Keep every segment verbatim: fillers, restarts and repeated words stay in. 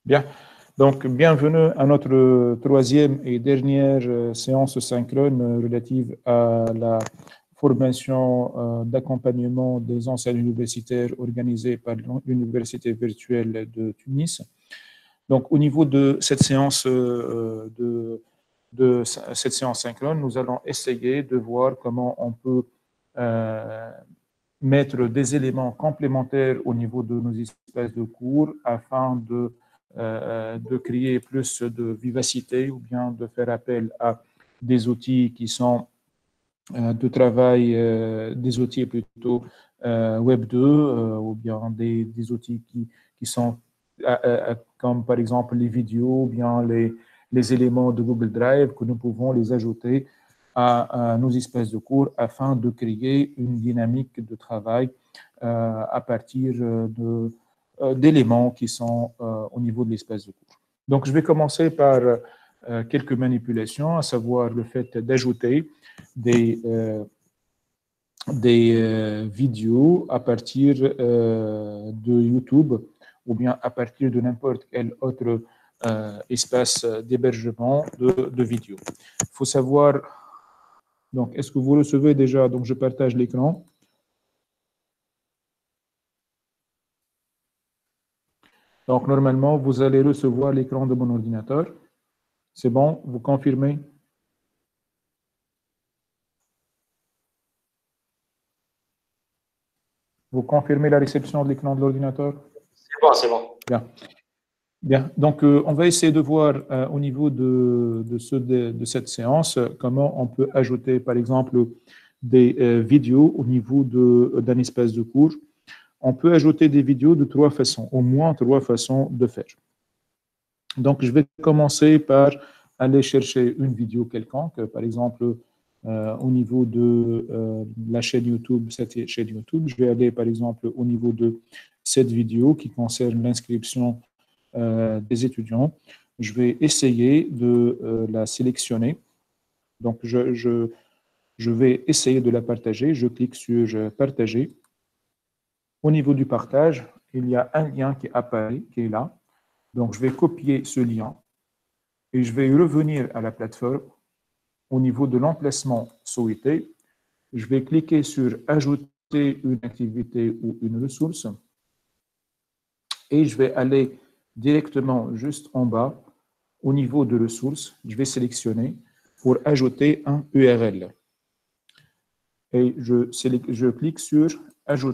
Bien. Donc, bienvenue à notre troisième et dernière euh, séance synchrone euh, relative à la formation euh, d'accompagnement des enseignants universitaires organisée par l'Université virtuelle de Tunis. Donc, au niveau de cette séance, euh, de, de cette séance synchrone, nous allons essayer de voir comment on peut euh, mettre des éléments complémentaires au niveau de nos espaces de cours afin de, euh, de créer plus de vivacité ou bien de faire appel à des outils qui sont euh, de travail, euh, des outils plutôt euh, Web deux euh, ou bien des, des outils qui, qui sont euh, euh, comme par exemple les vidéos ou bien les, les éléments de Google Drive que nous pouvons les ajouter à, à nos espaces de cours afin de créer une dynamique de travail euh, à partir de, euh, d'éléments qui sont euh, au niveau de l'espace de cours. Donc, je vais commencer par euh, quelques manipulations, à savoir le fait d'ajouter des, euh, des euh, vidéos à partir euh, de YouTube ou bien à partir de n'importe quel autre euh, espace d'hébergement de, de vidéos. Il faut savoir, donc, est-ce que vous recevez déjà, donc je partage l'écran. Donc, normalement, vous allez recevoir l'écran de mon ordinateur. C'est bon, vous confirmez? Vous confirmez la réception de l'écran de l'ordinateur? C'est bon, c'est bon. Bien. Bien. Donc, euh, on va essayer de voir euh, au niveau de, de, ce, de, de cette séance euh, comment on peut ajouter, par exemple, des euh, vidéos au niveau d'un espace de cours. On peut ajouter des vidéos de trois façons, au moins trois façons de faire. Donc, je vais commencer par aller chercher une vidéo quelconque, par exemple, euh, au niveau de euh, la chaîne YouTube, cette chaîne YouTube. Je vais aller, par exemple, au niveau de cette vidéo qui concerne l'inscription euh, des étudiants. Je vais essayer de euh, la sélectionner. Donc, je, je, je vais essayer de la partager. Je clique sur « Partager ». Au niveau du partage, il y a un lien qui apparaît, qui est là. Donc, je vais copier ce lien et je vais revenir à la plateforme. Au niveau de l'emplacement souhaité, je vais cliquer sur « Ajouter une activité ou une ressource » et je vais aller directement juste en bas. Au niveau de ressources, je vais sélectionner pour ajouter un U R L. Et je, je clique sur « Ajouter ».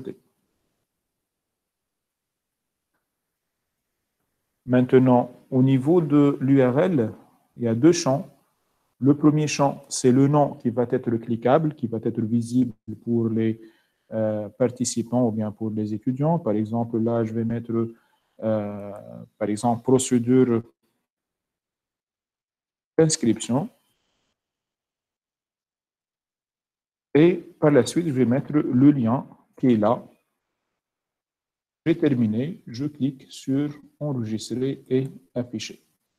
Maintenant, au niveau de l'U R L, il y a deux champs. Le premier champ, c'est le nom qui va être cliquable, qui va être visible pour les euh, participants ou bien pour les étudiants. Par exemple, là, je vais mettre, euh, par exemple, procédure d'inscription. Et par la suite, je vais mettre le lien qui est là. J'ai terminé, je clique sur enregistrer et afficher.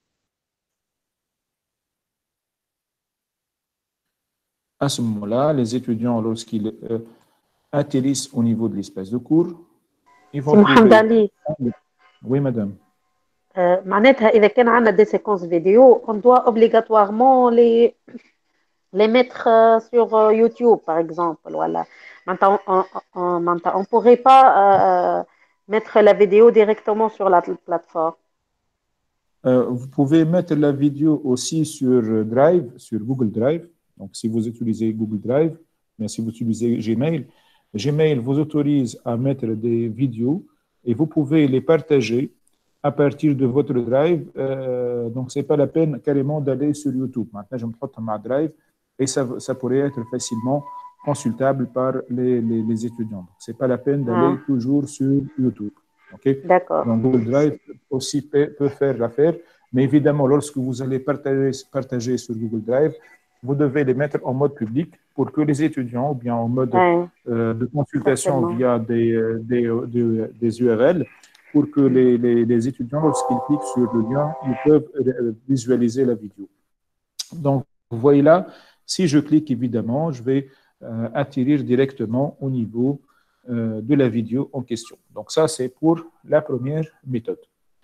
À ce moment-là, les étudiants, lorsqu'ils euh, atterrissent au niveau de l'espace de cours, ils vont trouver... Oui, madame. معناتها إذا كان عندنا des séquences vidéo, on doit obligatoirement les les mettre sur YouTube, par exemple. Voilà. Maintenant, on ne pourrait pas euh, mettre la vidéo directement sur la plateforme. Euh, vous pouvez mettre la vidéo aussi sur Drive, sur Google Drive. Donc, si vous utilisez Google Drive, mais si vous utilisez Gmail, Gmail vous autorise à mettre des vidéos et vous pouvez les partager à partir de votre Drive. Euh, donc, ce n'est pas la peine carrément d'aller sur YouTube. Maintenant, je me prends ma Drive et ça, ça pourrait être facilement consultable par les, les, les étudiants. Ce n'est pas la peine d'aller ah. toujours sur YouTube. Okay? D'accord. Donc, Google Drive aussi peut, peut faire l'affaire, mais évidemment, lorsque vous allez partager, partager sur Google Drive, vous devez les mettre en mode public pour que les étudiants, ou bien en mode ouais. euh, de consultation Certainement. via des, des, des, des U R L, pour que les, les, les étudiants, lorsqu'ils cliquent sur le lien, ils peuvent visualiser la vidéo. Donc, vous voyez là, si je clique, évidemment, je vais euh, atterrir directement au niveau euh, de la vidéo en question. Donc, ça, c'est pour la première méthode.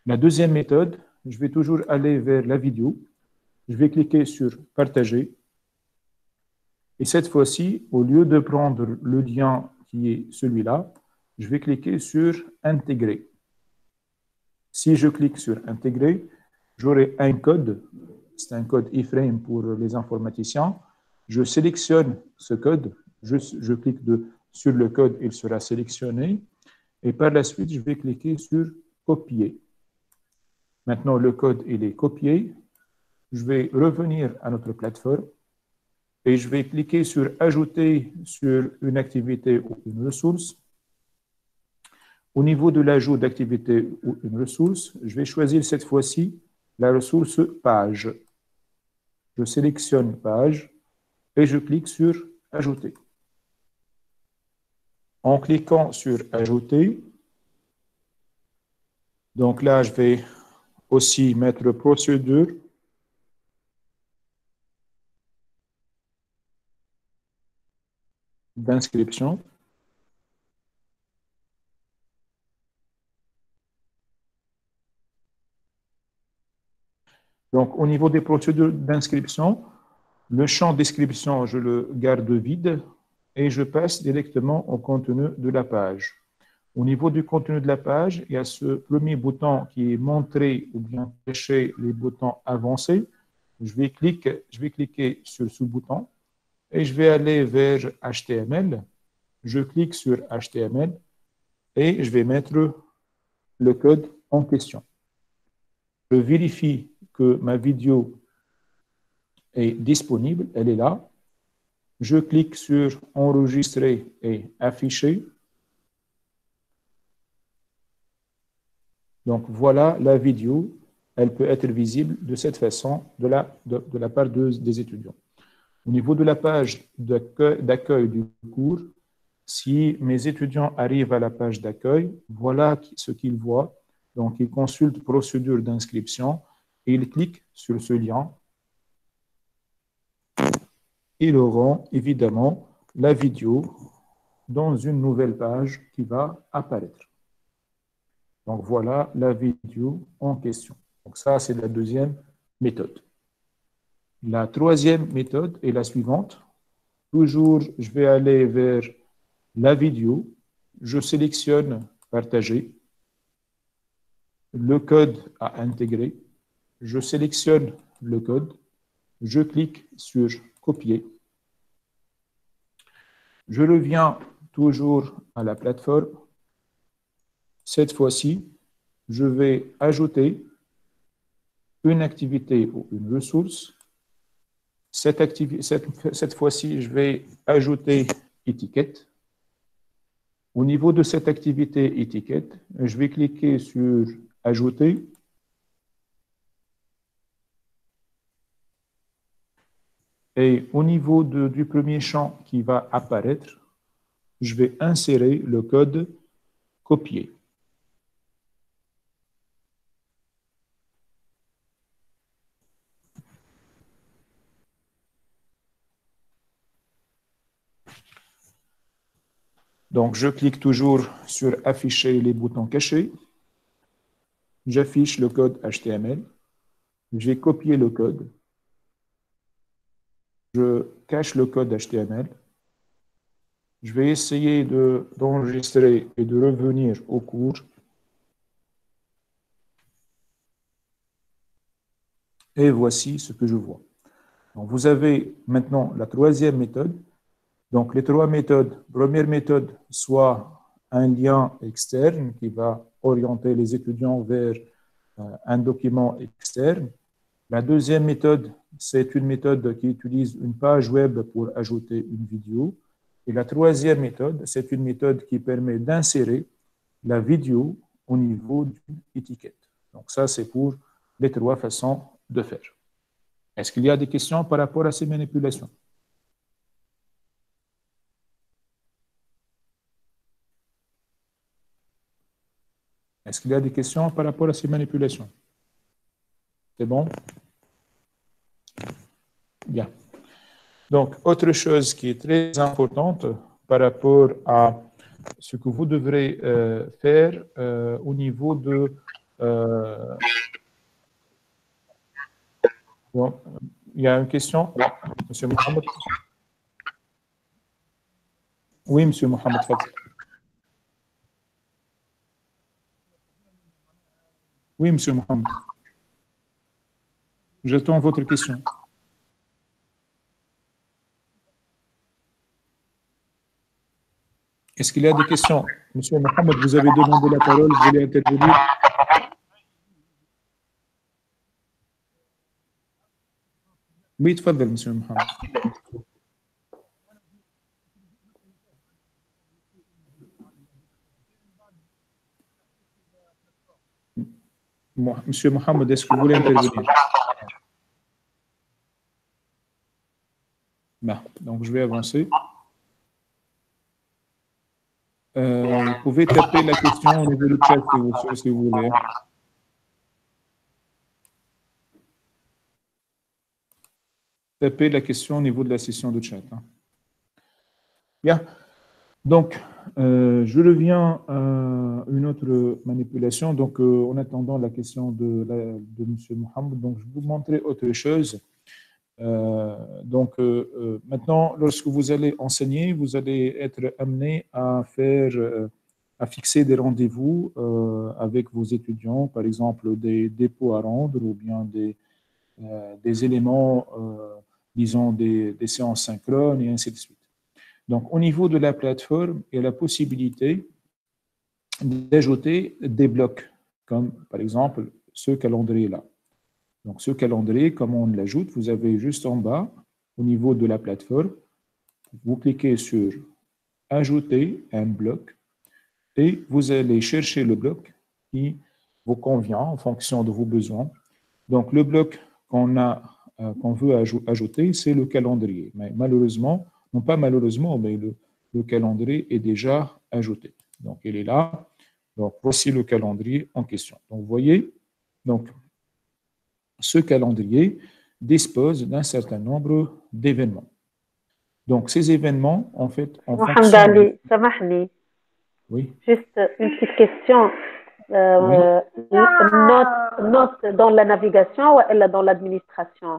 La deuxième méthode, je vais toujours aller vers la vidéo. Je vais cliquer sur « Partager ». Et cette fois-ci, au lieu de prendre le lien qui est celui-là, je vais cliquer sur « Intégrer ». Si je clique sur « Intégrer », j'aurai un code. C'est un code iframe pour les informaticiens. Je sélectionne ce code. Je, je clique de, sur le code, il sera sélectionné. Et par la suite, je vais cliquer sur « Copier ». Maintenant, le code, il est copié. Je vais revenir à notre plateforme et je vais cliquer sur « Ajouter sur une activité ou une ressource ». Au niveau de l'ajout d'activité ou une ressource, je vais choisir cette fois-ci la ressource « Page ». Je sélectionne « Page » et je clique sur « Ajouter ». En cliquant sur « Ajouter », donc là, je vais aussi mettre procédure. D'inscription. Donc, au niveau des procédures d'inscription, le champ description, je le garde vide et je passe directement au contenu de la page. Au niveau du contenu de la page, il y a ce premier bouton qui est montrer ou bien cacher les boutons avancés. Je vais cliquer, je vais cliquer sur ce bouton et je vais aller vers H T M L. Je clique sur H T M L et je vais mettre le code en question. Je vérifie que ma vidéo est disponible, elle est là. Je clique sur enregistrer et afficher. Donc voilà la vidéo, elle peut être visible de cette façon de la, de, de la part de, des étudiants. Au niveau de la page d'accueil du cours, si mes étudiants arrivent à la page d'accueil, voilà ce qu'ils voient. Donc, ils consultent procédure d'inscription et ils cliquent sur ce lien. Ils auront évidemment la vidéo dans une nouvelle page qui va apparaître. Donc, voilà la vidéo en question. Donc, ça, c'est la deuxième méthode. La troisième méthode est la suivante. Toujours, je vais aller vers la vidéo. Je sélectionne « Partager ». Le code à intégrer. Je sélectionne le code. Je clique sur « Copier ». Je reviens toujours à la plateforme. Cette fois-ci, je vais ajouter une activité ou une ressource. Cette, cette, cette fois-ci, je vais ajouter étiquette. Au niveau de cette activité étiquette, je vais cliquer sur « Ajouter ». Et au niveau de, du premier champ qui va apparaître, je vais insérer le code « Copier ». Donc, je clique toujours sur « Afficher les boutons cachés ». J'affiche le code H T M L. J'ai copié le code. Je cache le code H T M L. Je vais essayer d'enregistrer et de revenir au cours. Et voici ce que je vois. Donc, vous avez maintenant la troisième méthode. Donc, les trois méthodes. Première méthode, soit un lien externe qui va orienter les étudiants vers euh, un document externe. La deuxième méthode, c'est une méthode qui utilise une page web pour ajouter une vidéo. Et la troisième méthode, c'est une méthode qui permet d'insérer la vidéo au niveau d'une étiquette. Donc ça, c'est pour les trois façons de faire. Est-ce qu'il y a des questions par rapport à ces manipulations? Est-ce qu'il y a des questions par rapport à ces manipulations? C'est bon? Bien. Donc, autre chose qui est très importante par rapport à ce que vous devrez euh, faire euh, au niveau de Euh, bon, il y a une question, Monsieur Mohamed. Oui, Monsieur Mohamed Fadl. Oui, Monsieur Mohamed. J'attends votre question. Est-ce qu'il y a des questions? Monsieur Mohamed, vous avez demandé la parole, vous voulez intervenir? Oui, تفضل, Monsieur Mohamed. Monsieur Mohamed, est-ce que vous voulez intervenir? Non. Donc, je vais avancer. Euh, vous pouvez taper la question au niveau du chat si vous, si vous voulez. Tapez la question au niveau de la session de chat. Hein. Bien. Donc, euh, je reviens à une autre manipulation. Donc, euh, en attendant la question de, la, de M. Mohamed, donc je vais vous montrer autre chose. Euh, donc, euh, euh, maintenant, lorsque vous allez enseigner, vous allez être amené à faire, euh, à fixer des rendez-vous euh, avec vos étudiants, par exemple des dépôts à rendre ou bien des, euh, des éléments, euh, disons des, des séances synchrones et ainsi de suite. Donc, au niveau de la plateforme, il y a la possibilité d'ajouter des blocs, comme par exemple ce calendrier-là. Donc, ce calendrier, comment on l'ajoute? Vous avez juste en bas, au niveau de la plateforme, vous cliquez sur « Ajouter un bloc » et vous allez chercher le bloc qui vous convient en fonction de vos besoins. Donc, le bloc qu'on a, euh, qu'on veut aj ajouter, c'est le calendrier. Mais malheureusement, non pas malheureusement, mais le, le calendrier est déjà ajouté. Donc, il est là. Donc, voici le calendrier en question. Donc, vous voyez, donc, ce calendrier dispose d'un certain nombre d'événements. Donc, ces événements, en fait, en Mohamed fonction... Ali, samahni. Oui. Juste une petite question. Euh, oui. note, note dans la navigation ou elle dans l'administration?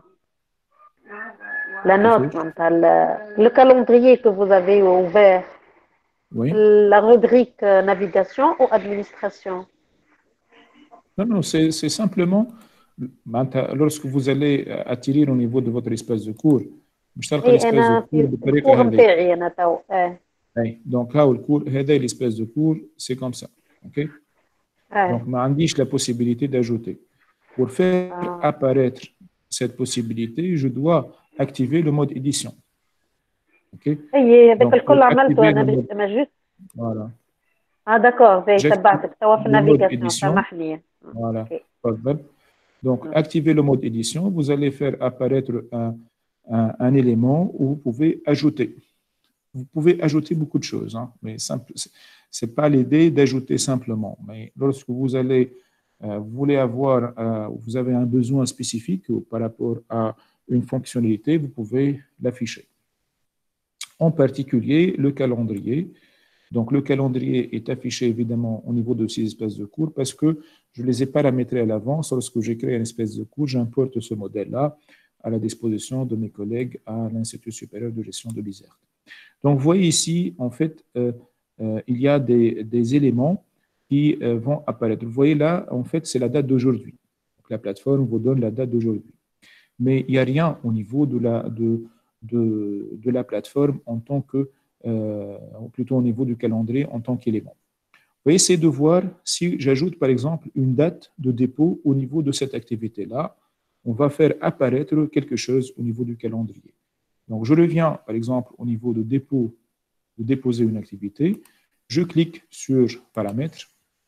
La note, le, le calendrier que vous avez ouvert, oui. La rubrique navigation ou administration? Non, non, c'est simplement, lorsque vous allez atterrir au niveau de votre espace de cours, مش تلقى l'espace de cours بالطريقة هذه. أنا تو. Donc, là, le cours, هذا l'espace de cours, c'est comme ça. OK? أي. Donc, ما عنديش la possibilité d'ajouter. Pour faire آه. apparaître cette possibilité, je dois activer le mode édition. OK? أي هذاك الكل عملته أنا ما جوست. Voilà. Ah d'accord, j'ai تبعتك توا في النافيغاسيون سامحني. Voilà. Okay. Donc, mm. activez le mode édition, vous allez faire apparaître un, un, un élément où vous pouvez ajouter. Vous pouvez ajouter beaucoup de choses, hein, mais ce n'est pas l'idée d'ajouter simplement. Mais lorsque vous allez, euh, vous voulez avoir, euh, vous avez un besoin spécifique par rapport à une fonctionnalité, vous pouvez l'afficher. En particulier, le calendrier. Donc, le calendrier est affiché évidemment au niveau de ces espèces de cours parce que je les ai paramétrés à l'avance. Lorsque j'ai créé une espèce de cours, j'importe ce modèle-là à la disposition de mes collègues à l'Institut supérieur de gestion de l'I S E R T. Donc, vous voyez ici, en fait, euh, euh, il y a des, des éléments qui euh, vont apparaître. Vous voyez là, en fait, c'est la date d'aujourd'hui. La plateforme vous donne la date d'aujourd'hui. Mais il n'y a rien au niveau de la, de, de, de la plateforme en tant que Euh, ou plutôt au niveau du calendrier en tant qu'élément. Vous pouvez essayer de voir si j'ajoute par exemple une date de dépôt au niveau de cette activité-là, on va faire apparaître quelque chose au niveau du calendrier. Donc je reviens par exemple au niveau de dépôt, de déposer une activité, je clique sur paramètres.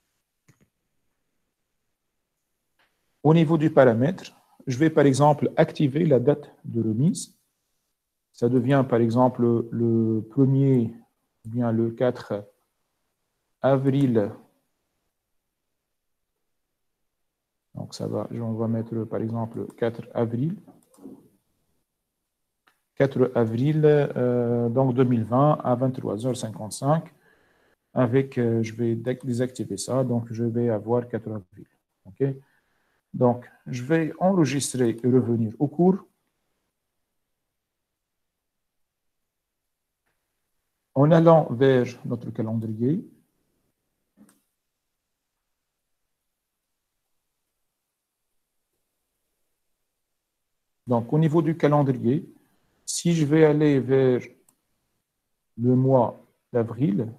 Au niveau du paramètre, je vais par exemple activer la date de remise. Ça devient par exemple le premier, ou bien le quatre avril. Donc ça va, on va mettre par exemple quatre avril. quatre avril euh, donc deux mille vingt à vingt-trois heures cinquante-cinq. Avec, euh, je vais désactiver ça, donc je vais avoir quatre avril. Okay? Donc, je vais enregistrer et revenir au cours. En allant vers notre calendrier. Donc, au niveau du calendrier, si je vais aller vers le mois d'avril,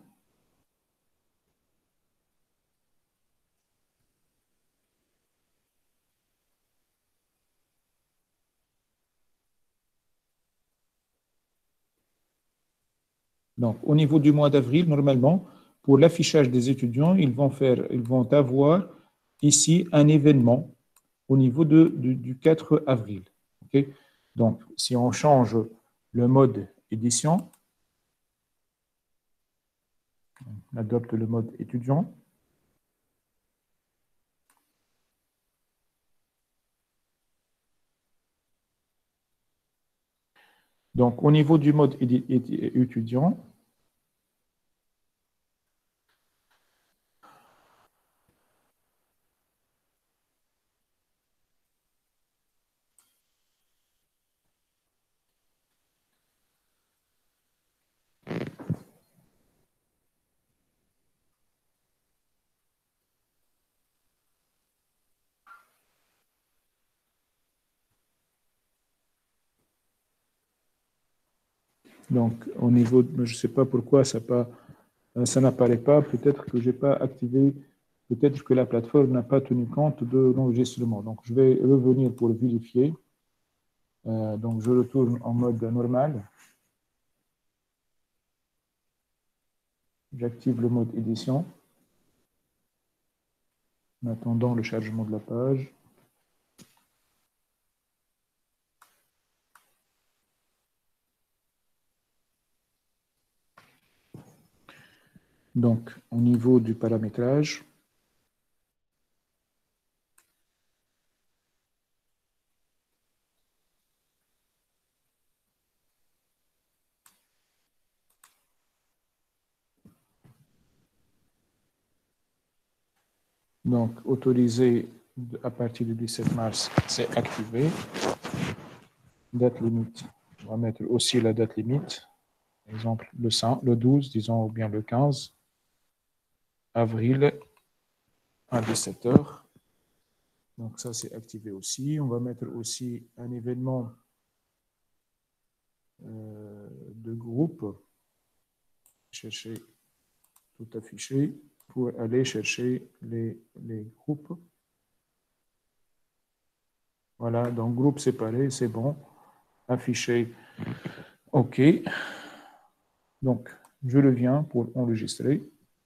donc au niveau du mois d'avril, normalement, pour l'affichage des étudiants, ils vont, faire, ils vont avoir ici un événement au niveau de, du, du quatre avril. Okay? Donc, si on change le mode édition, on adopte le mode étudiant. Donc, au niveau du mode étudiant, donc au niveau, je ne sais pas pourquoi ça pas, ça n'apparaît pas, peut-être que je n'ai pas activé, peut-être que la plateforme n'a pas tenu compte de l'enregistrement. Donc, je vais revenir pour vérifier. Euh, donc, je retourne en mode normal. J'active le mode édition. En attendant le chargement de la page. Donc, au niveau du paramétrage, donc autorisé à partir du dix-sept mars, c'est activé. Date limite, on va mettre aussi la date limite. Par exemple, le, cinq, le douze, disons, ou bien le quinze avril à dix-sept heures. Donc, ça, c'est activé aussi. On va mettre aussi un événement euh, de groupe. Chercher tout affiché pour aller chercher les, les groupes. Voilà, donc groupe séparé, c'est bon. Affiché. OK. Donc, je reviens pour enregistrer.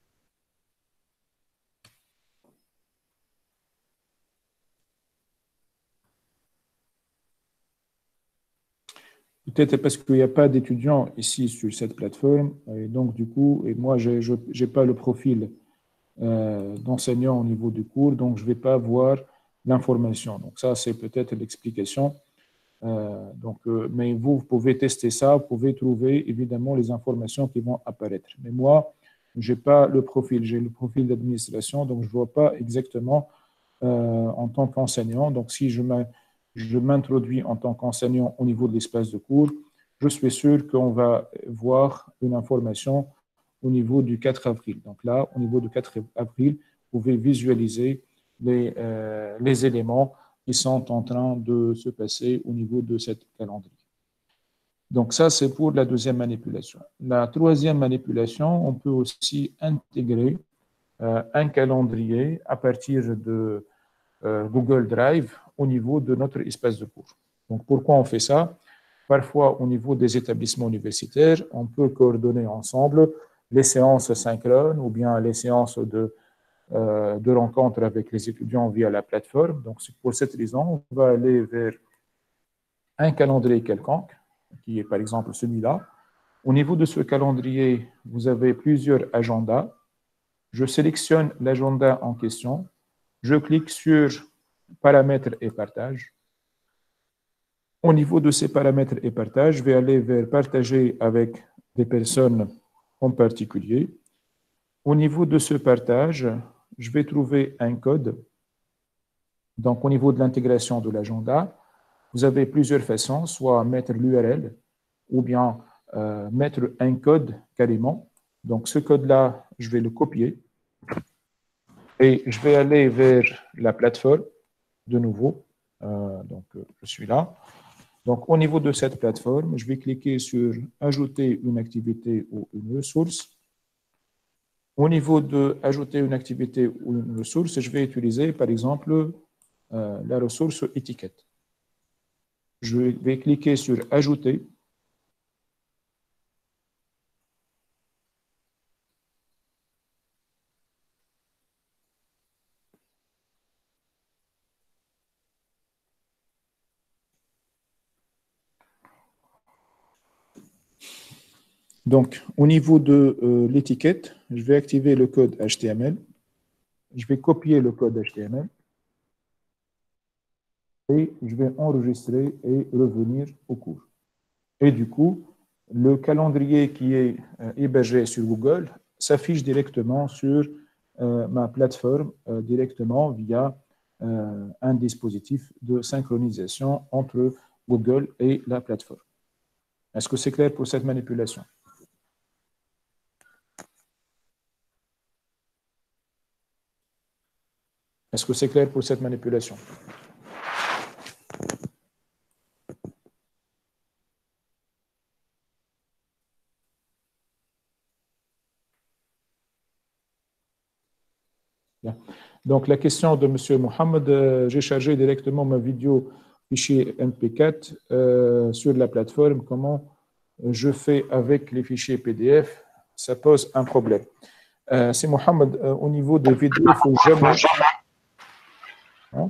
Peut-être parce qu'il n'y a pas d'étudiants ici sur cette plateforme. Et donc, du coup, et moi, je n'ai pas le profil euh, d'enseignant au niveau du cours, donc je ne vais pas voir l'information. Donc, ça, c'est peut-être l'explication. Euh, donc, euh, mais vous, vous pouvez tester ça, vous pouvez trouver évidemment les informations qui vont apparaître. Mais moi, je n'ai pas le profil, j'ai le profil d'administration, donc je ne vois pas exactement euh, en tant qu'enseignant. Donc, si je m'introduis en tant qu'enseignant au niveau de l'espace de cours, je suis sûr qu'on va voir une information au niveau du quatre avril. Donc là, au niveau du quatre avril, vous pouvez visualiser les, euh, les éléments qui sont en train de se passer au niveau de cette calendrier. Donc ça, c'est pour la deuxième manipulation. La troisième manipulation, on peut aussi intégrer euh, un calendrier à partir de euh, Google Drive au niveau de notre espace de cours. Donc pourquoi on fait ça? Parfois, au niveau des établissements universitaires, on peut coordonner ensemble les séances synchrones ou bien les séances de de rencontres avec les étudiants via la plateforme. Donc, pour cette raison, on va aller vers un calendrier quelconque, qui est par exemple celui-là. Au niveau de ce calendrier, vous avez plusieurs agendas. Je sélectionne l'agenda en question. Je clique sur paramètres et partage. Au niveau de ces paramètres et partage, je vais aller vers partager avec des personnes en particulier. Au niveau de ce partage, je vais trouver un code Donc, au niveau de l'intégration de l'agenda, vous avez plusieurs façons, soit mettre l'U R L ou bien euh, mettre un code carrément. Donc, ce code-là, je vais le copier et je vais aller vers la plateforme de nouveau. Euh, donc, je suis là. Donc, au niveau de cette plateforme, je vais cliquer sur « Ajouter une activité ou une ressource ». Au niveau de « Ajouter une activité ou une ressource », je vais utiliser, par exemple, euh, la ressource « Étiquette ». Je vais cliquer sur « Ajouter ». Donc, au niveau de euh, l'étiquette, je vais activer le code H T M L. Je vais copier le code H T M L. Et je vais enregistrer et revenir au cours. Et du coup, le calendrier qui est euh, hébergé sur Google s'affiche directement sur euh, ma plateforme, euh, directement via euh, un dispositif de synchronisation entre Google et la plateforme. Est-ce que c'est clair pour cette manipulation? Est-ce que c'est clair pour cette manipulation? Bien. Donc, la question de M. Mohamed, euh, j'ai chargé directement ma vidéo fichier M P quatre euh, sur la plateforme. Comment je fais avec les fichiers P D F? Ça pose un problème. Euh, C'est Mohamed, euh, au niveau des vidéos, il ne faut jamais... Hein?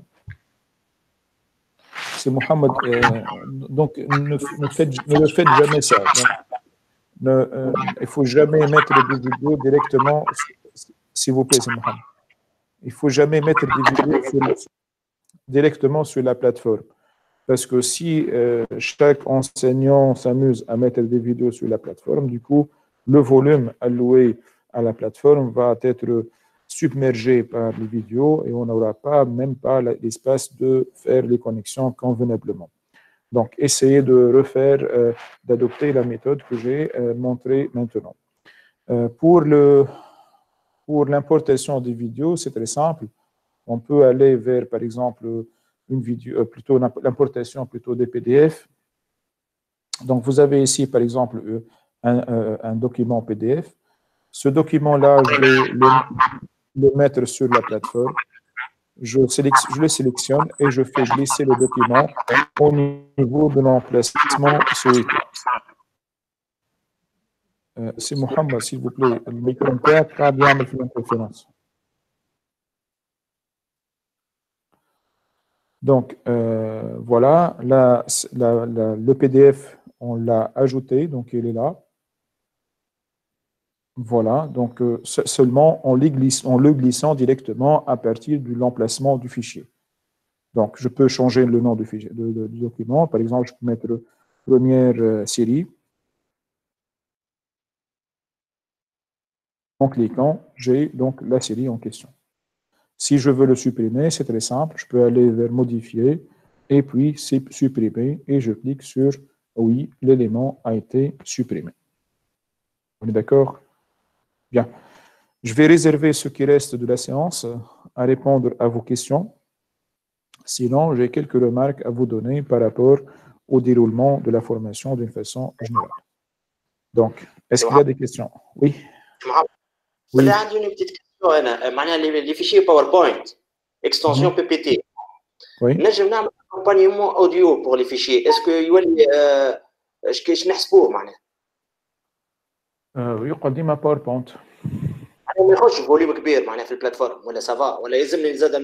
C'est Mohamed, euh, donc ne, ne, faites, ne le faites jamais ça. Donc, ne, euh, il ne faut jamais mettre des vidéos directement, s'il vous plaît, c'est Mohamed. Il ne faut jamais mettre des vidéos sur, directement sur la plateforme. Parce que si euh, chaque enseignant s'amuse à mettre des vidéos sur la plateforme, du coup, le volume alloué à la plateforme va être submergé par les vidéos et on n'aura pas, même pas l'espace de faire les connexions convenablement. Donc, essayez de refaire, euh, d'adopter la méthode que j'ai euh, montrée maintenant. Euh, pour le, pour l'importation des vidéos, c'est très simple. On peut aller vers, par exemple, une vidéo, euh, plutôt l'importation plutôt des P D F. Donc, vous avez ici, par exemple, un, un, un document P D F. Ce document-là, je vais le, le mettre sur la plateforme. Je, je le sélectionne et je fais glisser le document au niveau de l'emplacement souhaité. Euh, C'est Mohamed, s'il vous plaît. Le micro pas bien mettre l'interférence. Donc, euh, voilà, la, la, la, le P D F, on l'a ajouté, donc il est là. Voilà, donc euh, seulement en, glisse, en le glissant directement à partir de l'emplacement du fichier. Donc, je peux changer le nom du, fichier, de, de, du document. Par exemple, je peux mettre première euh, série. En cliquant, j'ai donc la série en question. Si je veux le supprimer, c'est très simple. Je peux aller vers modifier et puis supprimer et je clique sur oui, l'élément a été supprimé. On est d'accord? Bien. Je vais réserver ce qui reste de la séance à répondre à vos questions. Sinon, j'ai quelques remarques à vous donner par rapport au déroulement de la formation d'une façon générale. Donc, est-ce qu'il y a des questions? Oui. Oui. J'ai une petite question. Les fichiers PowerPoint, extension P P T. Oui. Nous avons un accompagnement audio pour les fichiers. Est-ce que je نحسبوه معناها؟ يقدم PowerPoint. أنا ما يخرجش فوليوم كبير معناها في البلاتفورم ولا سافا ولا يلزمني زاد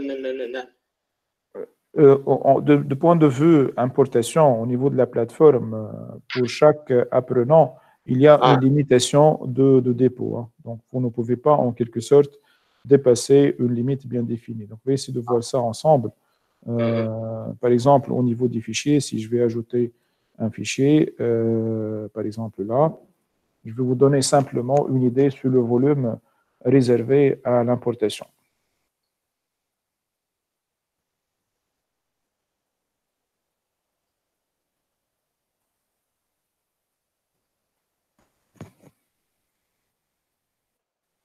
De, de point de vue importation au niveau de la plateforme, pour chaque apprenant, il y a ah. une limitation de, de dépôt. Hein. Donc, vous ne pouvez pas, en quelque sorte, dépasser une limite bien définie. Donc, on va essayer de voir ça ensemble. Euh, par exemple, au niveau des fichiers, si je vais ajouter un fichier, euh, par exemple là, je vais vous donner simplement une idée sur le volume réservé à l'importation.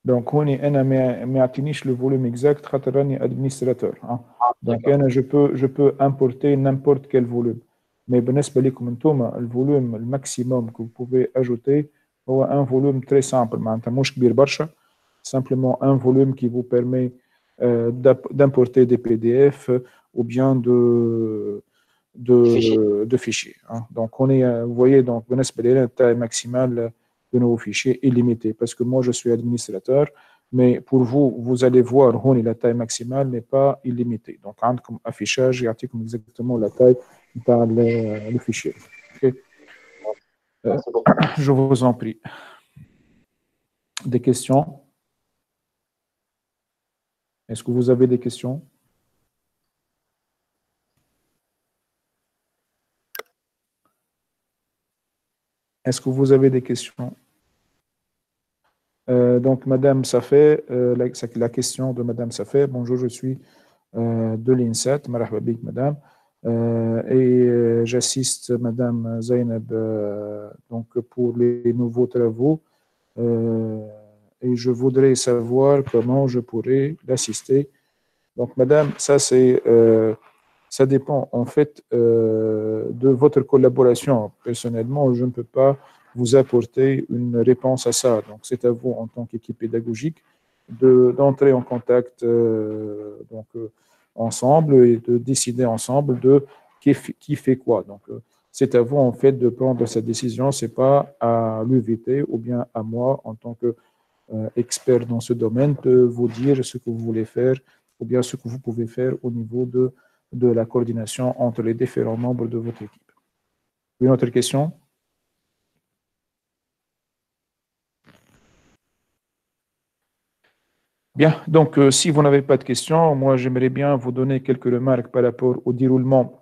Donc, on est le volume exact, administrateur. Hein. Donc, je peux, je peux importer n'importe quel volume. Mais le volume le maximum que vous pouvez ajouter, c'est un volume très simple. Simplement un volume qui vous permet euh, d'importer des P D F ou bien de, de, de fichiers. Hein. Donc, on est, vous voyez, donc, la taille maximale de nos fichiers illimité. Parce que moi, je suis administrateur, mais pour vous, vous allez voir, la taille maximale n'est pas illimitée. Donc, comme affichage, il y a exactement la taille dans le, le fichier. Okay. Euh, je vous en prie. Des questions? Est-ce que vous avez des questions? Est-ce que vous avez des questions? Euh, donc, Madame Safé, euh, la, la question de Madame Safé. Bonjour, je suis euh, de l'INSET, marhaba bik, Madame, euh, et euh, j'assiste Madame Zainab euh, donc pour les nouveaux travaux, euh, et je voudrais savoir comment je pourrais l'assister. Donc, Madame, ça c'est, euh, ça dépend en fait euh, de votre collaboration. Personnellement, je ne peux pas vous apporter une réponse à ça. Donc, c'est à vous, en tant qu'équipe pédagogique, de, d'entrer en contact euh, donc, euh, ensemble et de décider ensemble de qui, qui fait quoi. Donc, euh, c'est à vous, en fait, de prendre cette décision. Ce n'est pas à l'U V T ou bien à moi, en tant qu'expert euh, dans ce domaine, de vous dire ce que vous voulez faire ou bien ce que vous pouvez faire au niveau de, de la coordination entre les différents membres de votre équipe. Une autre question? Bien, donc euh, si vous n'avez pas de questions, moi j'aimerais bien vous donner quelques remarques par rapport au déroulement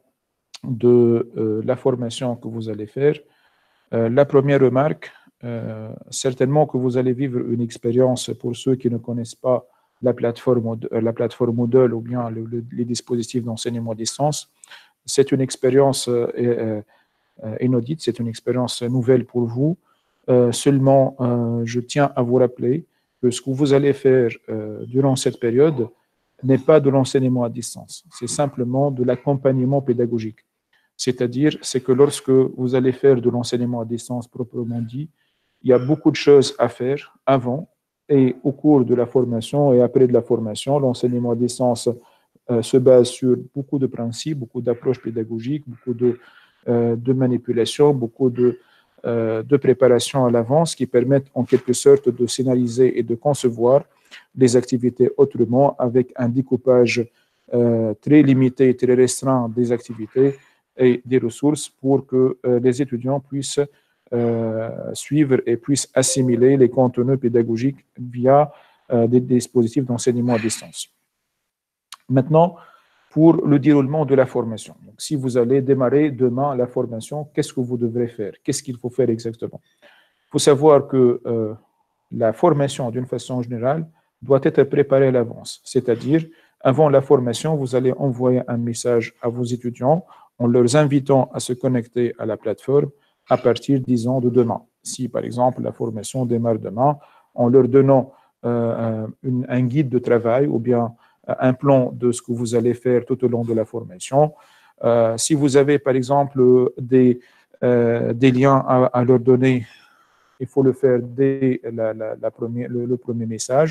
de euh, la formation que vous allez faire. Euh, la première remarque, euh, certainement que vous allez vivre une expérience, pour ceux qui ne connaissent pas la plateforme, la plateforme Moodle ou bien le, le, les dispositifs d'enseignement à distance. C'est une expérience euh, euh, inédite, c'est une expérience nouvelle pour vous. Euh, seulement, euh, je tiens à vous rappeler que ce que vous allez faire euh, durant cette période n'est pas de l'enseignement à distance, c'est simplement de l'accompagnement pédagogique. C'est-à-dire, c'est que lorsque vous allez faire de l'enseignement à distance proprement dit, il y a beaucoup de choses à faire avant et au cours de la formation et après de la formation. L'enseignement à distance euh, se base sur beaucoup de principes, beaucoup d'approches pédagogiques, beaucoup de, euh, de manipulation, beaucoup de Euh, de préparation à l'avance qui permettent en quelque sorte de scénariser et de concevoir les activités autrement avec un découpage euh, très limité, très restreint des activités et des ressources pour que euh, les étudiants puissent euh, suivre et puissent assimiler les contenus pédagogiques via euh, des dispositifs d'enseignement à distance. Maintenant, pour le déroulement de la formation. Donc, si vous allez démarrer demain la formation, qu'est-ce que vous devrez faire? Qu'est-ce qu'il faut faire exactement? Il faut savoir que euh, la formation, d'une façon générale, doit être préparée à l'avance. C'est-à-dire, avant la formation, vous allez envoyer un message à vos étudiants en leur invitant à se connecter à la plateforme à partir, disons, de demain. Si, par exemple, la formation démarre demain, en leur donnant euh, une, un guide de travail ou bien un plan de ce que vous allez faire tout au long de la formation. Euh, si vous avez, par exemple, des, euh, des liens à, à leur donner, il faut le faire dès la, la, la première, le, le premier message.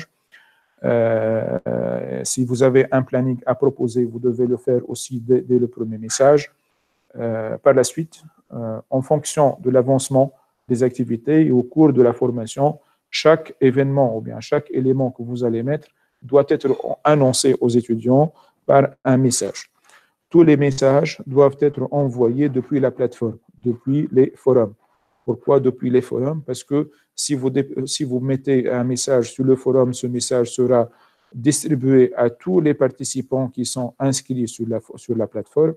Euh, euh, si vous avez un planning à proposer, vous devez le faire aussi dès, dès le premier message. Euh, par la suite, euh, en fonction de l'avancement des activités et au cours de la formation, chaque événement ou bien chaque élément que vous allez mettre doit être annoncé aux étudiants par un message. Tous les messages doivent être envoyés depuis la plateforme, depuis les forums. Pourquoi depuis les forums? Parce que si vous, si vous mettez un message sur le forum, ce message sera distribué à tous les participants qui sont inscrits sur la, sur la plateforme,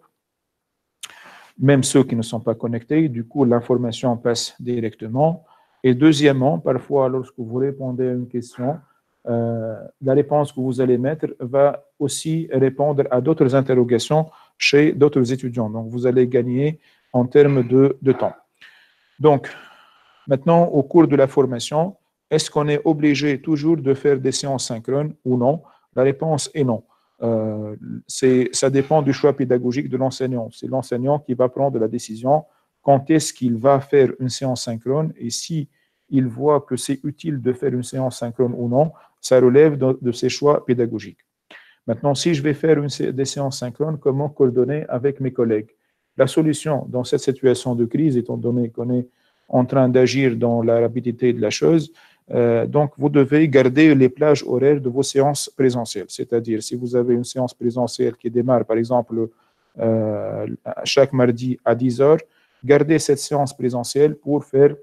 même ceux qui ne sont pas connectés. Du coup, l'information passe directement. Et deuxièmement, parfois, lorsque vous répondez à une question, Euh, la réponse que vous allez mettre va aussi répondre à d'autres interrogations chez d'autres étudiants. Donc, vous allez gagner en termes de, de temps. Donc, maintenant, au cours de la formation, est-ce qu'on est obligé toujours de faire des séances synchrones ou non? La réponse est non. Euh, c'est, ça dépend du choix pédagogique de l'enseignant. C'est l'enseignant qui va prendre la décision quand est-ce qu'il va faire une séance synchrone, et si il voit que c'est utile de faire une séance synchrone ou non, ça relève de, de ses choix pédagogiques. Maintenant, si je vais faire une, des séances synchrones, comment coordonner avec mes collègues? La solution dans cette situation de crise, étant donné qu'on est en train d'agir dans la rapidité de la chose, euh, donc vous devez garder les plages horaires de vos séances présentielles. C'est-à-dire, si vous avez une séance présentielle qui démarre, par exemple, euh, chaque mardi à dix heures, gardez cette séance présentielle pour faire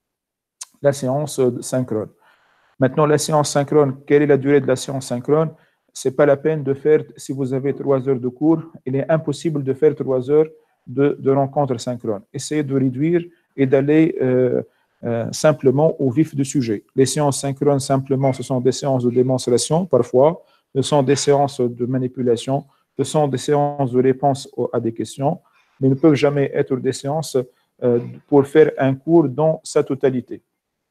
la séance synchrone. Maintenant, la séance synchrone, quelle est la durée de la séance synchrone? Ce n'est pas la peine de faire, si vous avez trois heures de cours, il est impossible de faire trois heures de, de rencontres synchrones. Essayez de réduire et d'aller euh, euh, simplement au vif du sujet. Les séances synchrones, simplement, ce sont des séances de démonstration, parfois, ce sont des séances de manipulation, ce sont des séances de réponse à des questions, mais ne peuvent jamais être des séances euh, pour faire un cours dans sa totalité.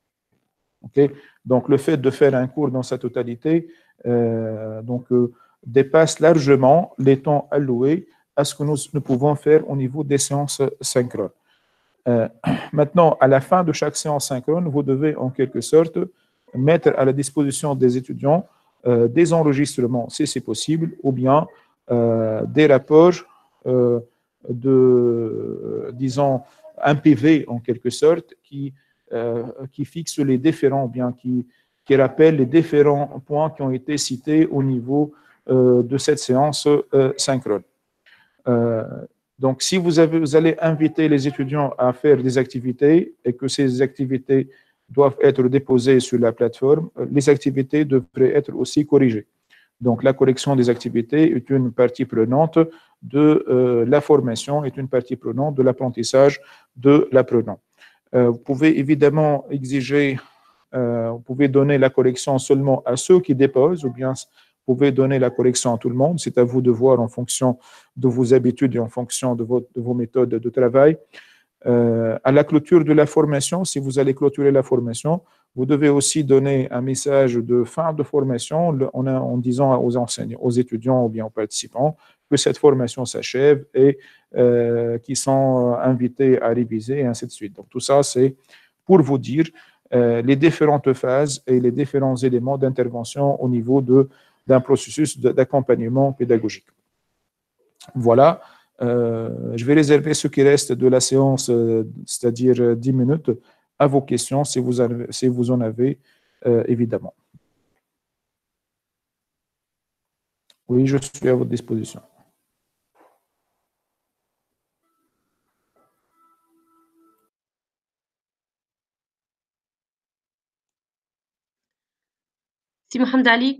Okay? Donc, le fait de faire un cours dans sa totalité euh, donc, euh, dépasse largement les temps alloués à ce que nous, nous pouvons faire au niveau des séances synchrones. Euh, maintenant, à la fin de chaque séance synchrone, vous devez en quelque sorte mettre à la disposition des étudiants euh, des enregistrements, si c'est possible, ou bien euh, des rapports euh, de, euh, disons, un P V en quelque sorte, qui, euh, qui fixe les différents, ou bien qui, qui rappelle les différents points qui ont été cités au niveau euh, de cette séance euh, synchrone. Euh, donc, si vous, avez, vous allez inviter les étudiants à faire des activités et que ces activités doivent être déposées sur la plateforme, les activités devraient être aussi corrigées. Donc, la correction des activités est une partie prenante de euh, la formation, est une partie prenante de l'apprentissage de l'apprenant. Euh, vous pouvez évidemment exiger, euh, vous pouvez donner la correction seulement à ceux qui déposent, ou bien vous pouvez donner la correction à tout le monde. C'est à vous de voir en fonction de vos habitudes et en fonction de vos, de vos méthodes de travail. Euh, à la clôture de la formation, si vous allez clôturer la formation, vous devez aussi donner un message de fin de formation en, en disant aux enseignants, aux étudiants ou bien aux participants que cette formation s'achève et euh, qu'ils sont invités à réviser et ainsi de suite. Donc tout ça, c'est pour vous dire euh, les différentes phases et les différents éléments d'intervention au niveau de, d'un processus d'accompagnement pédagogique. Voilà. Euh, je vais réserver ce qui reste de la séance, euh, c'est-à-dire dix minutes, à vos questions, si vous, avez, si vous en avez, euh, évidemment. Oui, je suis à votre disposition. سي محمد علي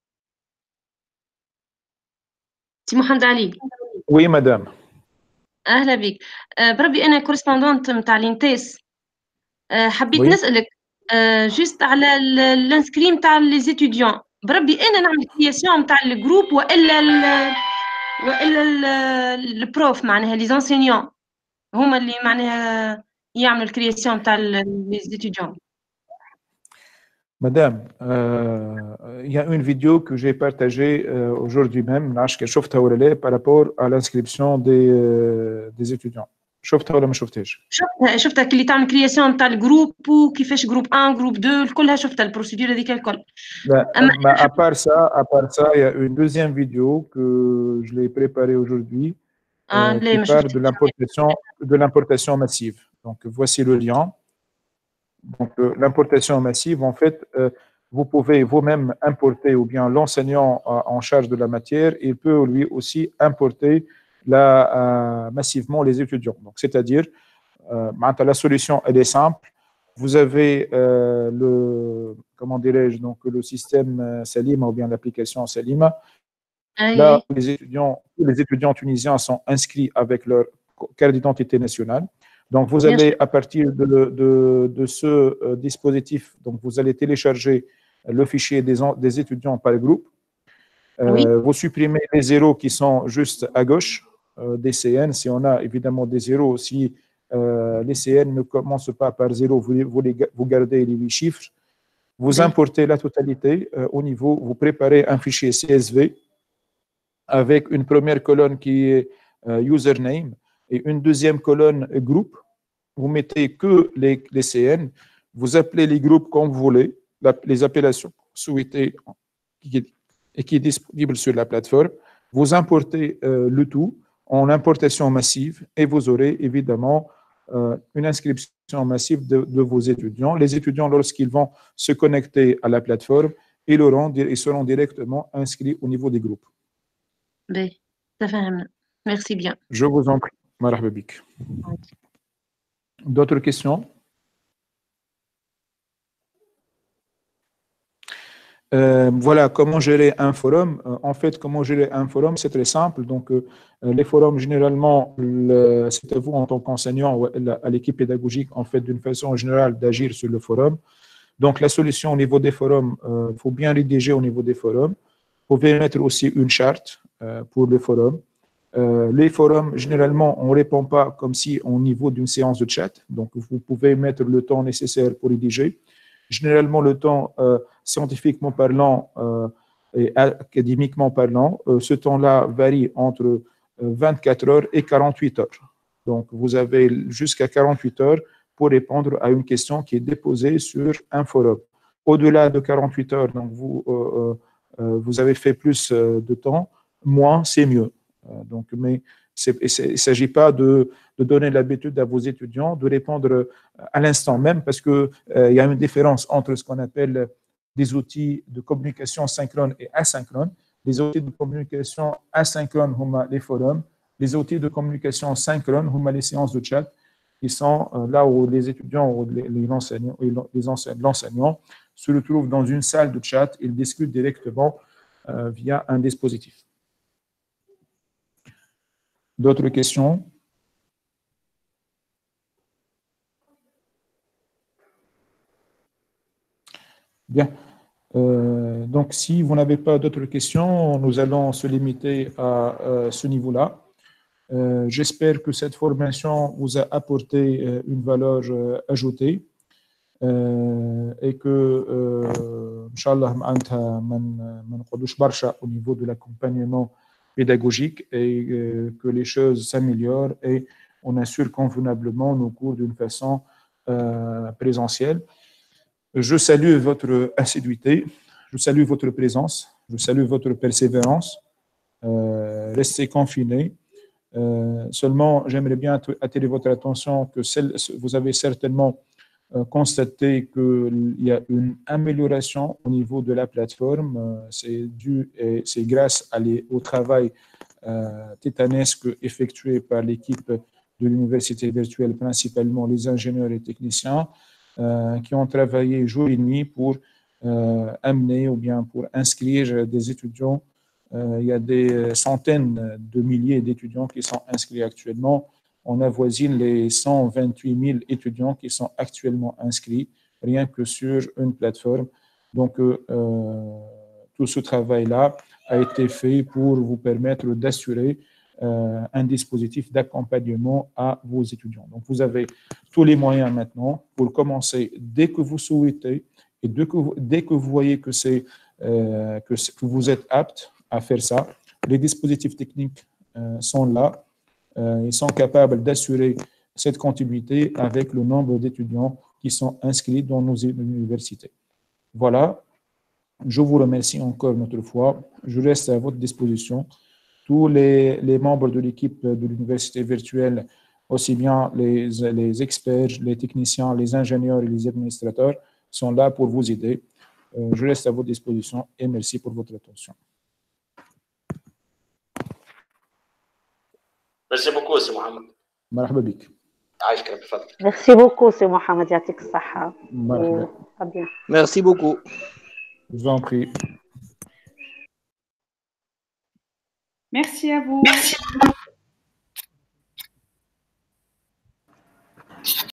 سي محمد علي Oui, madame. اهلا بك. أه بربي انا كورسبوندونت نتاع لينتيس. أه حبيت Oui. نسالك أه جوست على الانسكري نتاع لي زيتيديون. بربي انا نعمل كرياسيون نتاع الجروب والا ال والا البروف معناها لي زونسينيون هما اللي معناها يعملوا الكرياسيون نتاع لي زيتيديون. Madame, euh, il y a une vidéo que j'ai partagée euh, aujourd'hui même par rapport à l'inscription des, euh, des étudiants. شفتها ولا ما شفتهاش؟ شفتها شفتها اللي تعمل كرياسيون نتاع الجروب وكيفاش جروب واحد جروب اثنين كلها شفتها البروسيدور هذيك الكل. Mais à part ça, à part ça, il y a une deuxième vidéo que je l'ai préparée aujourd'hui euh, qui parle de l'importation de l'importation massive. Donc voici le lien. Donc, euh, l'importation massive, en fait, euh, vous pouvez vous-même importer, ou bien l'enseignant euh, en charge de la matière, il peut lui aussi importer la, euh, massivement les étudiants. Donc, c'est-à-dire, euh, la solution, elle est simple. Vous avez euh, le, comment dirais-je, donc le système Salima ou bien l'application Salima. Ah, Là, oui. les étudiants, les étudiants tunisiens sont inscrits avec leur carte d'identité nationale. Donc, vous allez, à partir de, de, de ce euh, dispositif, donc vous allez télécharger le fichier des, des étudiants par groupe. Euh, oui. Vous supprimez les zéros qui sont juste à gauche euh, des C N. Si on a évidemment des zéros, si euh, les C N ne commencent pas par zéro, vous, vous, les, vous gardez les huit chiffres. vous importez la totalité euh, au niveau, vous préparez un fichier C S V avec une première colonne qui est euh, username et une deuxième colonne groupe. Vous mettez que les, les C N, vous appelez les groupes comme vous voulez, la, les appellations souhaitées qui, et qui est disponible sur la plateforme. Vous importez euh, le tout en importation massive et vous aurez évidemment euh, une inscription massive de, de vos étudiants. Les étudiants, lorsqu'ils vont se connecter à la plateforme, ils, auront, ils seront directement inscrits au niveau des groupes. Ben, ça fait un... Merci bien. Je vous en prie. Marhaba bik. D'autres questions? Euh, voilà, comment gérer un forum. Euh, en fait, comment gérer un forum, c'est très simple. Donc, euh, les forums, généralement, c'est à vous en tant qu'enseignant ou à l'équipe pédagogique, en fait, d'une façon générale, d'agir sur le forum. Donc, la solution au niveau des forums, il euh, faut bien rédiger au niveau des forums. Vous pouvez mettre aussi une charte euh, pour les forums. Euh, les forums, généralement, on ne répond pas comme si au niveau d'une séance de chat. Donc, vous pouvez mettre le temps nécessaire pour rédiger. Généralement, le temps, euh, scientifiquement parlant euh, et académiquement parlant, euh, ce temps-là varie entre euh, vingt-quatre heures et quarante-huit heures. Donc, vous avez jusqu'à quarante-huit heures pour répondre à une question qui est déposée sur un forum. Au-delà de quarante-huit heures, donc vous, euh, euh, vous avez fait plus de temps, moins, c'est mieux. Donc, mais il ne s'agit pas de, de donner l'habitude à vos étudiants de répondre à l'instant même parce qu'il euh, y a une différence entre ce qu'on appelle des outils de communication synchrone et asynchrone. Les outils de communication asynchrone, les forums. Les outils de communication synchrone, les séances de chat, qui sont euh, là où les étudiants ou les, les enseignants, les enseignants, l'enseignant se retrouvent dans une salle de chat, ils discutent directement euh, via un dispositif. D'autres questions? Bien. Euh, donc, si vous n'avez pas d'autres questions, nous allons se limiter à euh, ce niveau-là. Euh, J'espère que cette formation vous a apporté euh, une valeur euh, ajoutée euh, et que, Inch'Allah, au niveau de l'accompagnement pédagogique et euh, que les choses s'améliorent et on assure convenablement nos cours d'une façon euh, présentielle. Je salue votre assiduité, je salue votre présence, je salue votre persévérance. Euh, restez confinés. Euh, seulement, j'aimerais bien attirer votre attention que celle, vous avez certainement euh, constaté qu'il y a une amélioration au niveau de la plateforme. Euh, c'est dû et c'est grâce à les, au travail euh, titanesque effectué par l'équipe de l'université virtuelle, principalement les ingénieurs et techniciens, euh, qui ont travaillé jour et nuit pour euh, amener ou bien pour inscrire des étudiants. Euh, il y a des centaines de milliers d'étudiants qui sont inscrits actuellement. On avoisine les cent vingt-huit mille étudiants qui sont actuellement inscrits, rien que sur une plateforme. Donc, euh, tout ce travail-là a été fait pour vous permettre d'assurer euh, un dispositif d'accompagnement à vos étudiants. Donc, vous avez tous les moyens maintenant pour commencer dès que vous souhaitez et dès que vous, dès que vous voyez que, c'est, euh, que, que vous êtes apte à faire ça. Les dispositifs techniques euh, sont là. Euh, ils sont capables d'assurer cette continuité avec le nombre d'étudiants qui sont inscrits dans nos universités. Voilà. Je vous remercie encore une autre fois. Je reste à votre disposition. Tous les, les membres de l'équipe de l'université virtuelle, aussi bien les, les experts, les techniciens, les ingénieurs et les administrateurs, sont là pour vous aider. Euh, je reste à votre disposition et merci pour votre attention. Merci beaucoup, c'est Mohamed. مرحبا بك. عايشك ربي يفضلك. Merci beaucoup, c'est Mohamed, يعطيك الصحة. مرحبا. Merci beaucoup. Je vous en prie. Merci à vous. Merci.